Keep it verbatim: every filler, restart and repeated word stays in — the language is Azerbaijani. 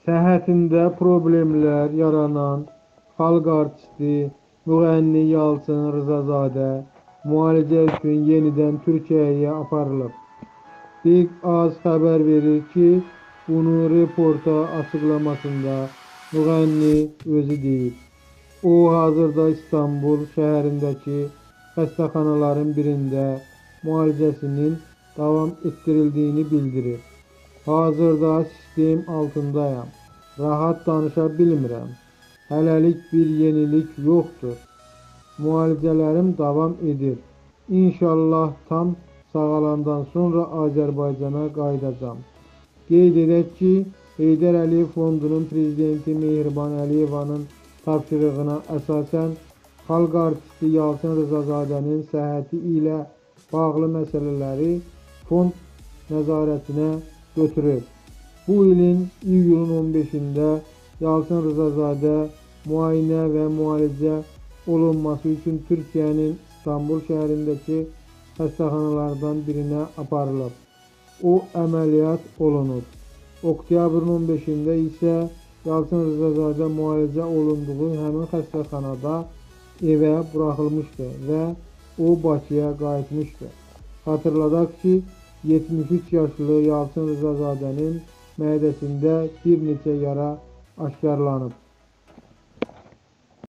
səhhətində problemlər yaranan xalq artisti, müğənni Yalçın Rzazadə müalicə üçün yenidən Türkiyəyə aparılıb. Big Az xəbər verir ki, bunu reporta açıqlamasında müğənni özü deyib. O, hazırda İstanbul şəhərindəki xəstəxanaların birində müalicəsinin davam etdirildiyini bildirir. Hazırda sistem altındayım. Rahat danışa bilmirəm. Hələlik bir yenilik yoxdur. Müalicələrim davam edir. İnşallah tam sağalandan sonra Azərbaycana qayıdacam. Qeyd edək ki, Heydər Əliyev Fondunun prezidenti Mehriban Əliyevanın tapşırığına əsasən xalq artisti Yalçın Rzazadənin səhhəti ilə bağlı məsələləri fond nəzarətinə götürüb. Bu ilin iyulun on beşində Yalçın Rzazadə müayinə və müalicə olunması üçün Türkiyənin İstanbul şəhərindəki xəstəxanalardan birinə aparılıb. O, əməliyyat olunub. Oktyabrın on beşində isə Yalçın Rzazadə müalicə olunduğu həmin xəstəxanada evə buraxılmışdı və o Bakıya qayıtmışdı. Xatırladaq ki, yetmiş üç yaşlı Yalçın Rzazadənin mədəsində bir neçə yara aşkarlanıb.